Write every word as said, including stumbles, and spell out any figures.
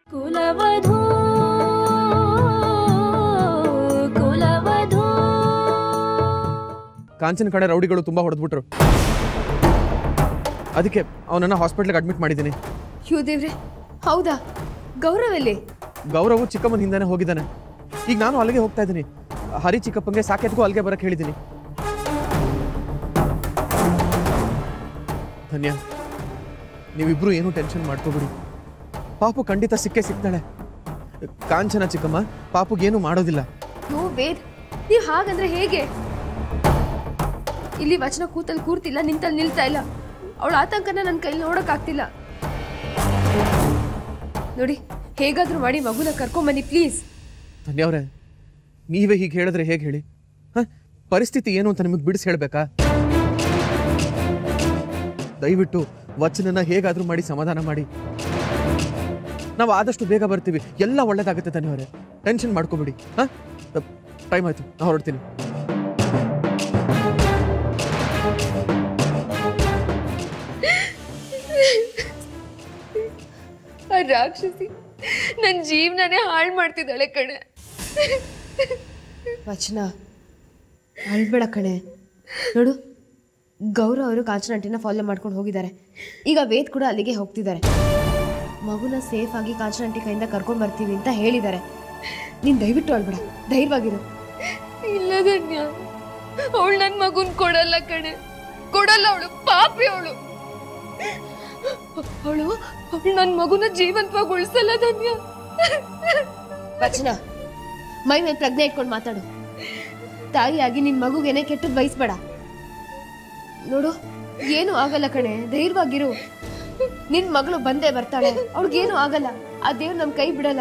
ಕುಲವಧು ಕುಲವಧು ಕಾಂಚನ್ ಕಡೆ ರೌಡಿಗಳು ತುಂಬಾ ಹೊಡೆದ್ಬಿಟ್ರು. ಅದಕ್ಕೆ ಅವನನ್ನ ಹಾಸ್ಪಿಟಲ್ಗೆ ಅಡ್ಮಿಟ್ ಮಾಡಿದ್ದೀನಿ. ಅಯ್ಯೋ ದೇವ್ರೆ, ಹೌದಾ? ಗೌರವ್ ಎಲ್ಲಿ? ಗೌರವ್ ಚಿಕ್ಕಮ್ಮನ ಹಿಂದೆನೆ ಹೋಗಿದ್ದಾನೆ. ಈಗ ನಾನು ಅಲ್ಲಿಗೆ ಹೋಗ್ತಾ ಇದ್ದೀನಿ. ಹರಿ ಚಿಕ್ಕಪ್ಪಂಗೆ ಸಾಕೆತ್ಗೂ ಅಲ್ಲಿಗೆ ಬರಕ್ಕೆ ಹೇಳಿದ್ದೀನಿ. ಧನ್ಯ, ನೀವಿಬ್ರು ಏನು ಟೆನ್ಷನ್ ಮಾಡ್ಕೋಬಿಡಿ. ಪಾಪು ಖಂಡಿತ ಸಿಕ್ಕೇ ಸಿಗ್ತಾಳೆ. ಕಾಂಚನ ಚಿಕ್ಕಮ್ಮ ಪಾಪುಗೇನು ಮಾಡೋದಿಲ್ಲ. ನೋ ವೇದ್, ನೀವು ಹಾಗಂದ್ರೆ ಹೇಗೆ? ಇಲ್ಲಿ ವಚನ ಕೂತಲ್ಲಿ ಕೂರ್ತಿಲ್ಲ, ನಿಂತಲ್ಲಿ ನಿಲ್ತಾ ಇಲ್ಲ. ಅವಳ ಆತಂಕನ ನನ್ನ ಕೈಲಿ ನೋಡಕ್ ಆಗ್ತಿಲ್ಲ. ನೋಡಿ, ಹೇಗಾದ್ರೂ ಮಾಡಿ ಮಗುನ ಕರ್ಕೊಂಬನ್ನಿ ಪ್ಲೀಸ್. ಧನ್ಯ ಅವರೇ, ನೀವೇ ಹೀಗೆ ಹೇಳಿದ್ರೆ ಹೇಗೆ ಹೇಳಿ? ಹ, ಪರಿಸ್ಥಿತಿ ಏನು ಅಂತ ನಿಮಗೆ ಬಿಡಿಸಿ ಹೇಳ್ಬೇಕಾ? ದಯವಿಟ್ಟು ವಚನನ ಹೇಗಾದ್ರೂ ಮಾಡಿ ಸಮಾಧಾನ ಮಾಡಿ. ನಾವು ಆದಷ್ಟು ಬೇಗ ಬರ್ತೀವಿ, ಎಲ್ಲ ಒಳ್ಳೇದಾಗುತ್ತೆ. ಧನ್ಯ ಅವರೇ, ಟೆನ್ಷನ್ ಮಾಡ್ಕೋಬಿಡಿ. ಹಾ, ಟೈಮ್ ಆಯ್ತು, ನಾ ಹೊರಡ್ತೀನಿ. ಆ ರಾಕ್ಷಸಿ ನನ್ನ ಜೀವನನೇ ಹಾಳು ಮಾಡ್ತಿದ್ದಾಳೆ ಕಣೆ. ವಚನ, ಅಳ್ಬೇಡ ಕಣೆ. ನೋಡು, ಗೌರವ್ ಅವರು ಕಾಂಚನ ಆಂಟಿನ ಫಾಲೋ ಮಾಡ್ಕೊಂಡು ಹೋಗಿದ್ದಾರೆ. ಈಗ ವೇದ್ ಕೂಡ ಅಲ್ಲಿಗೆ ಹೋಗ್ತಿದ್ದಾರೆ. ಮಗುನ ಸೇಫ್ ಆಗಿ ಕಾಂಚನ ಆಂಟಿ ಕೈಯಿಂದ ಕರ್ಕೊಂಡು ಬರ್ತೀವಿ ಅಂತ ಹೇಳಿದ್ದಾರೆ. ನೀನು ದಯವಿಟ್ಟು ಅಳ್ಬೇಡ, ಧೈರ್ಯವಾಗಿರು. ಇಲ್ಲ ಧನ್ಯ, ಅವಳು ನನ್ನ ಮಗುನ್ ಕೊಡಲ್ಲ ಕಣೆ, ಕೊಡಲ್ಲ. ಅವಳು ಪಾಪಿ. ಅವಳು ಅವಳು ಅವಳು ನನ್ನ ಮಗುನ ಜೀವಂತವಾಗಿ ಉಳಿಸಲ್ಲ ಧನ್ಯ. ವಚನ, ಮೈ ಮೇಲೆ ಪ್ರಜ್ಞೆ ಇಟ್ಕೊಂಡು ಮಾತಾಡು. ತಾಯಿಯಾಗಿ ನಿನ್ ಮಗುಗೇನೆ ಕೆಟ್ಟದ್ ಬಯಸ್ಬೇಡ. ನೋಡು, ಏನು ಆಗಲ್ಲ ಕಣೆ, ಧೈರ್ಯವಾಗಿರು. ನಿನ್ ಮಗಳು ಬಂದೇ ಬರ್ತಾಳೆ, ಅವ್ಳಿಗೇನು ಆಗಲ್ಲ. ಆ ದೇವ್ರು ನಮ್ ಕೈ ಬಿಡಲ್ಲ.